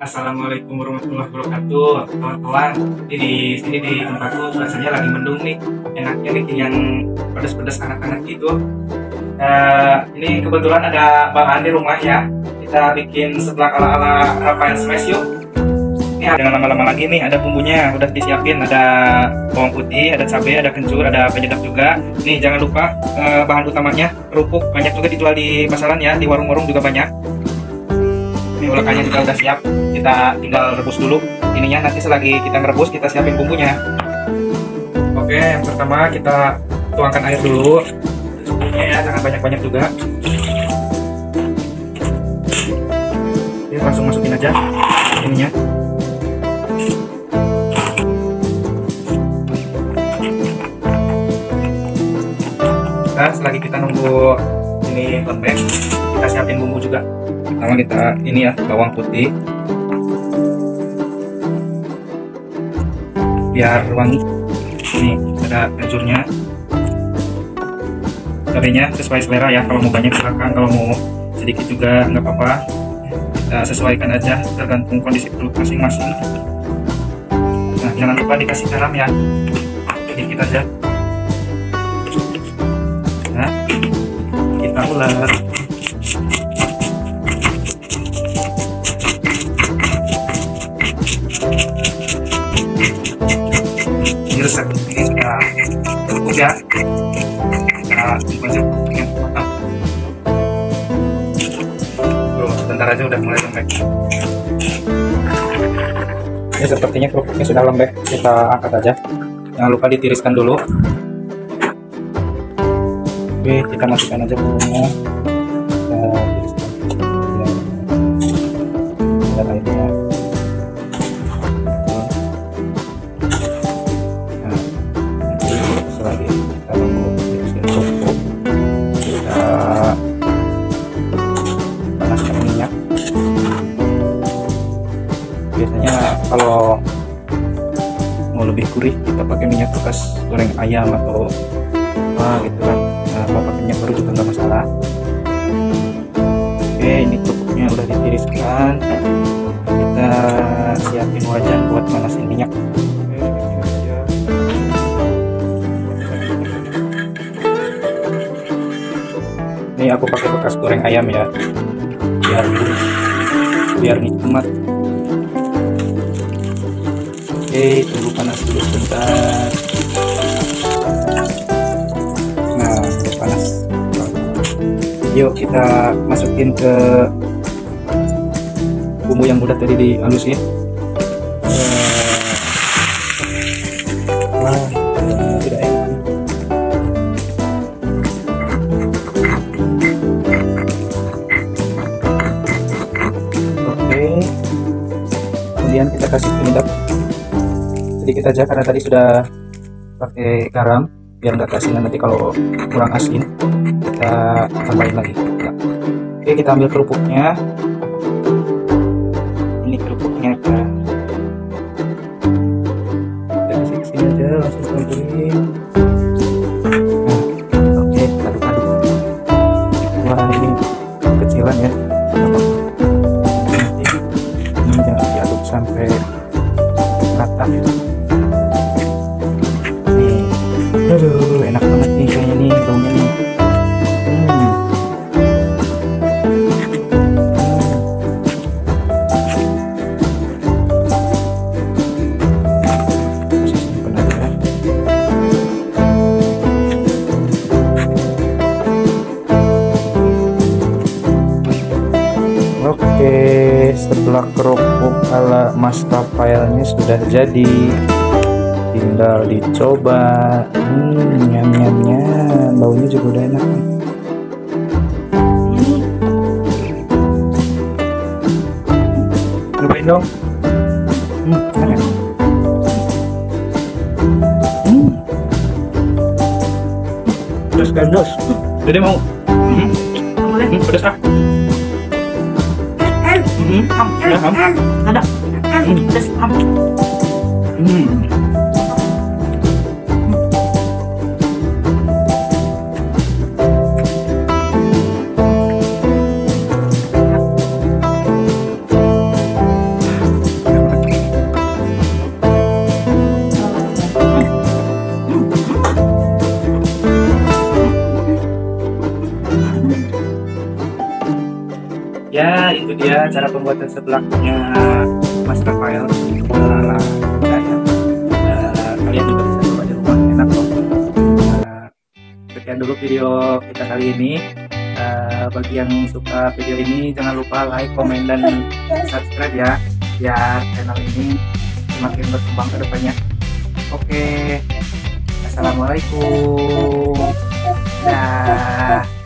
Assalamualaikum warahmatullahi wabarakatuh, teman-teman. Jadi di sini di tempatku rasanya lagi mendung nih. Enaknya bikin yang pedas-pedas hangat-hangat gitu. Ini kebetulan ada bahan di rumah ya. Kita bikin seblak ala-ala Rafael Smash yuk. Ini jangan lama-lama lagi nih, ada bumbunya udah disiapin, ada bawang putih, ada cabai, ada kencur, ada penyedap juga. Nih jangan lupa bahan utamanya kerupuk, banyak juga dijual di pasaran ya, di warung-warung juga banyak. Ini ulekannya juga udah siap, kita tinggal rebus dulu ininya. Nanti selagi kita ngerebus kita siapin bumbunya. Oke, yang pertama kita tuangkan air dulu secukupnya ya, jangan banyak-banyak juga. Oke, langsung masukin aja ininya. Nah, selagi kita nunggu ini lembek, kita siapin bumbu juga. Pertama kita ini ya, bawang putih biar wangi. Ini ada kencurnya, cabenya sesuai selera ya, kalau mau banyak silakan, kalau mau sedikit juga nggak apa-apa, kita sesuaikan aja tergantung kondisi perut masing-masing. Nah, jangan lupa dikasih garam ya, sedikit aja. Nah, kita ulek. Resep ini sudah cukup ya, kita tunggu aja dengan matang. Tuh, sebentar aja udah mulai lembek. Ini sepertinya kerupuknya sudah lembek, kita angkat aja. Jangan lupa ditiriskan dulu. Oke, kita masukkan aja bumbunya. Kita tiriskan airnya. Biasanya kalau mau lebih gurih kita pakai minyak bekas goreng ayam atau apa gitu kan. Nah, kalau pakai minyak baru juga nggak masalah. Oke, ini kerupuknya udah ditiriskan, kita siapin wajan buat manasin minyak. Ini aku pakai bekas goreng ayam ya, biar gurih, biar nikmat. Oke, tunggu panas dulu sebentar. Nah, udah panas. Yuk kita masukin ke bumbu yang udah tadi dihalusin. Wah, tidak enak. Oke, kemudian kita kasih penyedap sedikit aja karena tadi sudah pakai garam biar nggak keasinan. Nanti kalau kurang asin kita tambahin lagi. Oke, kita ambil kerupuknya. Ini kerupuknya kan, kita kasih kesini aja, langsung tambahin. Nah, oke, aduk-aduk. Wah, ini kecilan ya, nanti ini jangan diaduk sampai rata. Aduh, enak banget nih kayaknya nih baunya nih. Simpen aja ya. Oke, seblak kerupuk ala Mas Rafaelnya sudah jadi. Tinggal dicoba. Nyam-nyam-nyam, baunya juga udah enak nih. Cobain dong. Enak. Pedas gandos. Dede mau? Pedas ah. Ya, Ada. Pedas am. Ya itu dia cara pembuatan seblaknya Mas Rafael ala saya. Kalian juga bisa coba di rumah, enak kok. Sekian dulu video kita kali ini. Bagi yang suka video ini jangan lupa like, komen, dan subscribe ya, biar channel ini semakin berkembang ke depannya. Oke, assalamualaikum. Dah.